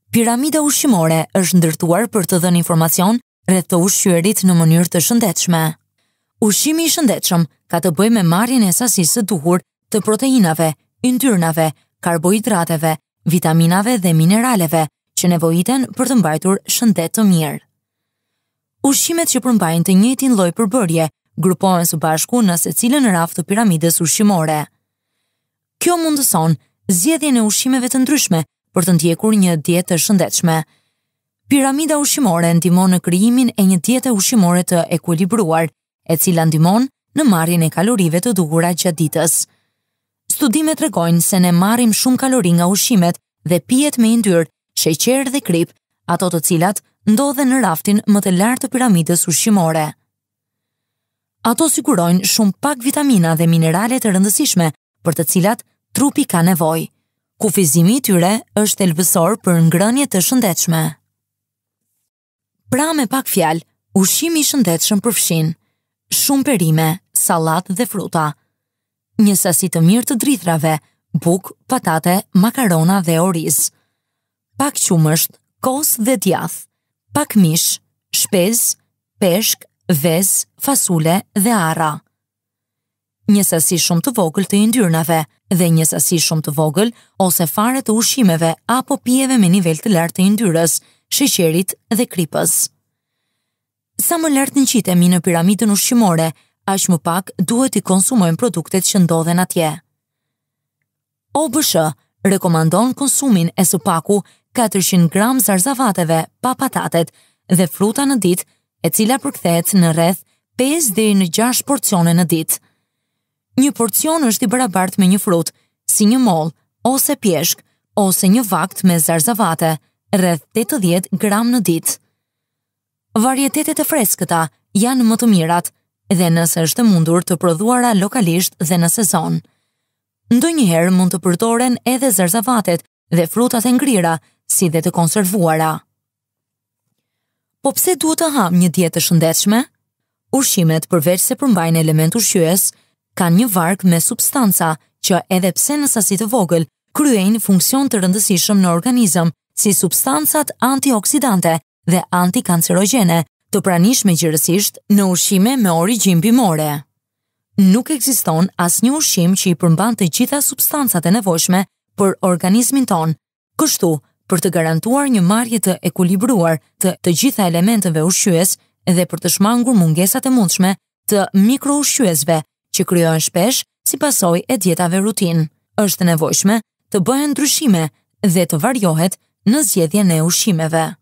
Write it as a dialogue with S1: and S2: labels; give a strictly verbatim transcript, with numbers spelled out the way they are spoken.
S1: Piramida ushqimore është ndërtuar për të dhënë informacion rreth të ushqyerit në mënyrë të shëndetshme. Ushqimi i shëndetshëm ka të bëjë me marrjen e sasisë së duhur të proteinave, yndyrnave, karbohidrateve, vitaminave dhe mineraleve që nevojiten për të mbajtur shëndet të mirë. Ushqimet që përmbajnë të njëjtin lloj përbërje grupohen së bashku në secilën rafë të piramidës ushqimore. Kjo mundëson zgjedhjen e ushqimeve të ndryshme për të ndjekur një dietë të shëndetshme. Piramida ushqimore ndihmon në krijimin e një diete ushqimore të ekuilibruar, e cila ndihmon në marrjen e kalorive të duhura gjatë ditës. Studimet tregojnë se ne marrim shumë kalori nga ushqimet dhe pijet me yndyrë, sheqer dhe krip, ato të cilat ndodhen në raftin më të lartë të piramidës ushqimore. Ato sigurojnë shumë pak vitamina dhe minerale të rëndësishme për të cilat trupi ka nevojë. Kufizimi i tyre është thelbësor për ngrënie të shëndetshme. Pra me pak fjalë, ushqimi i shëndetshëm përfshin shumë perime, sallatë dhe fruta, një sasi të mirë të drithrave, bukë, patate, makarona dhe oriz, pak qumësht, kos dhe djath, pak mish, shpezë, peshk, vezë, fasule dhe arra. Një sasi shumë të vogël të yndyrnave dhe një sasi shumë të vogël ose fare të ushqimeve apo pijeve me nivel të lartë të yndyrës, sheqerit dhe kripës. Sa më lart ngjitemi në piramidën ushqimore, aq më pak duhet i konsumojmë produktet që ndodhen atje. O B S H rekomandon konsumin e së paku katërqind gram zarzavateve pa patatet dhe fruta në ditë, e cila përkthehet në rreth pesë deri në gjashtë porcione në ditë. Një porcion është i barabartë me një frutë, si një mollë, ose pjeshk, ose një vakt me zarzavate, rreth tetëdhjetë gram në ditë. Varietetet e freskëta janë më të mirat, dhe nëse është e mundur të prodhuara lokalisht dhe në sezon. Ndonjëherë mund të përdoren edhe zarzavatet dhe frutat e ngrira, si dhe të konservuara. Po pse duhet të ham një dietë të shëndetshme? Ushqimet, përveç se përmbajnë element ushqyes, kanë një varg me substanca që edhe pse në sasi të vogël, kryejnë funksion të rëndësishëm në organizëm, si substancat antioksidante dhe antikancerogjene, të pranishme gjithësisht në ushqime me origjinë bimore. Nuk ekziston asnjë ushqim që i përmban të gjitha substancat e nevojshme për organizmin ton. Kështu, për të garantuar një marrje të ekuilibruar të të gjitha elementeve ushqyes dhe për të shmangur mungesat e mundshme të mikroushqyesve që krijohen shpesh si pasojë e dietave rutinë, është nevojshme të bëhen ndryshime dhe të variohet në zgjedhjen e ushqimeve.